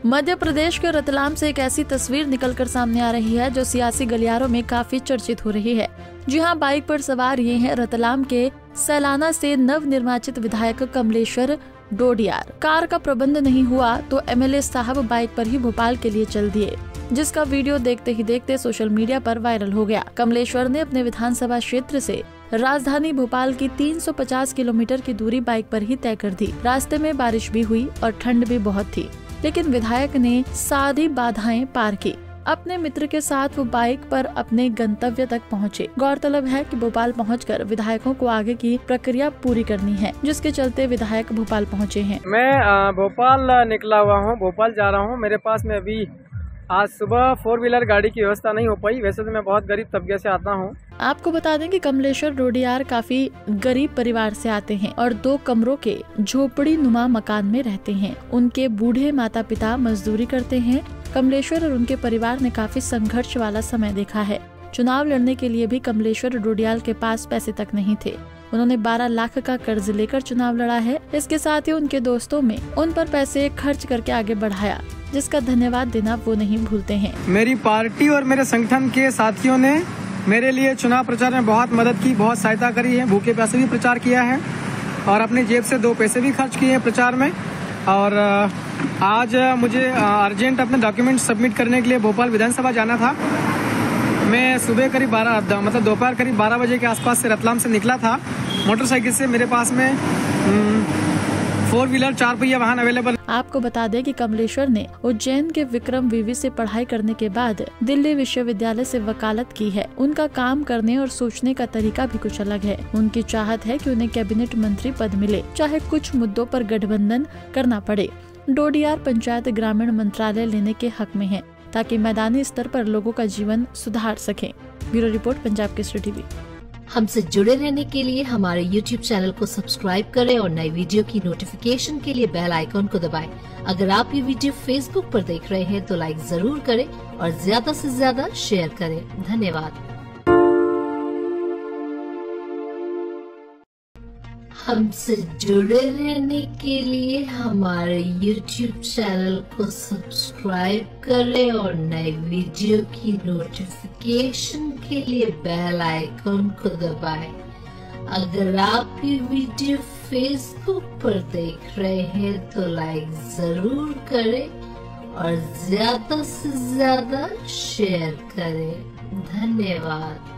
मध्य प्रदेश के रतलाम से एक ऐसी तस्वीर निकलकर सामने आ रही है जो सियासी गलियारों में काफी चर्चित हो रही है। जी हां, बाइक पर सवार ये हैं रतलाम के सैलाना से नव निर्वाचित विधायक कमलेश्वर डोडियार। कार का प्रबंध नहीं हुआ तो एमएलए साहब बाइक पर ही भोपाल के लिए चल दिए, जिसका वीडियो देखते ही देखते सोशल मीडिया पर वायरल हो गया। कमलेश्वर ने अपने विधानसभा क्षेत्र से राजधानी भोपाल की 350 किलोमीटर की दूरी बाइक पर ही तय कर दी। रास्ते में बारिश भी हुई और ठंड भी बहुत थी, लेकिन विधायक ने सारी बाधाएं पार की। अपने मित्र के साथ वो बाइक पर अपने गंतव्य तक पहुंचे। गौरतलब है कि भोपाल पहुंचकर विधायकों को आगे की प्रक्रिया पूरी करनी है, जिसके चलते विधायक भोपाल पहुंचे हैं। मैं भोपाल निकला हुआ हूं, भोपाल जा रहा हूं। मेरे पास में अभी आज सुबह 4 व्हीलर गाड़ी की व्यवस्था नहीं हो पाई। वैसे तो मैं बहुत गरीब तबके से आता हूं। आपको बता दें कि कमलेश्वर डोडियार काफी गरीब परिवार से आते हैं और 2 कमरों के झोपड़ी नुमा मकान में रहते हैं। उनके बूढ़े माता पिता मजदूरी करते हैं। कमलेश्वर और उनके परिवार ने काफी संघर्ष वाला समय देखा है। चुनाव लड़ने के लिए भी कमलेश्वर डोडियार के पास पैसे तक नहीं थे। उन्होंने 12 लाख का कर्ज लेकर चुनाव लड़ा है। इसके साथ ही उनके दोस्तों में उन पर पैसे खर्च करके आगे बढ़ाया, जिसका धन्यवाद देना वो नहीं भूलते हैं। मेरी पार्टी और मेरे संगठन के साथियों ने मेरे लिए चुनाव प्रचार में बहुत मदद की, बहुत सहायता करी है। भूखे पैसे भी प्रचार किया है और अपनी जेब से 2 पैसे भी खर्च किए हैं प्रचार में। और आज मुझे अर्जेंट अपने डॉक्यूमेंट सबमिट करने के लिए भोपाल विधानसभा जाना था। मैं सुबह करीब दोपहर करीब 12 बजे के आसपास से रतलाम से निकला था मोटरसाइकिल से। मेरे पास में 4 व्हीलर 4 पहिया वाहन अवेलेबल। आपको बता दें कि कमलेश्वर ने उज्जैन के विक्रम विवि से पढ़ाई करने के बाद दिल्ली विश्वविद्यालय से वकालत की है। उनका काम करने और सोचने का तरीका भी कुछ अलग है। उनकी चाहत है कि उन्हें कैबिनेट मंत्री पद मिले, चाहे कुछ मुद्दों पर गठबंधन करना पड़े। डोडियार पंचायत ग्रामीण मंत्रालय लेने के हक में है, ताकि मैदानी स्तर पर लोगों का जीवन सुधार सके। Bureau report, Punjab Kesari TV. हमसे जुड़े रहने के लिए हमारे YouTube चैनल को सब्सक्राइब करें और नई वीडियो की नोटिफिकेशन के लिए बेल आइकॉन को दबाएं। अगर आप ये वीडियो Facebook पर देख रहे हैं तो लाइक जरूर करें और ज्यादा से ज्यादा शेयर करें। धन्यवाद। हमसे जुड़े रहने के लिए हमारे YouTube चैनल को सब्सक्राइब करें और नए वीडियो की नोटिफिकेशन के लिए बेल आइकन को दबाएं। अगर आप ये वीडियो Facebook पर देख रहे हैं तो लाइक जरूर करें और ज्यादा से ज्यादा शेयर करें। धन्यवाद।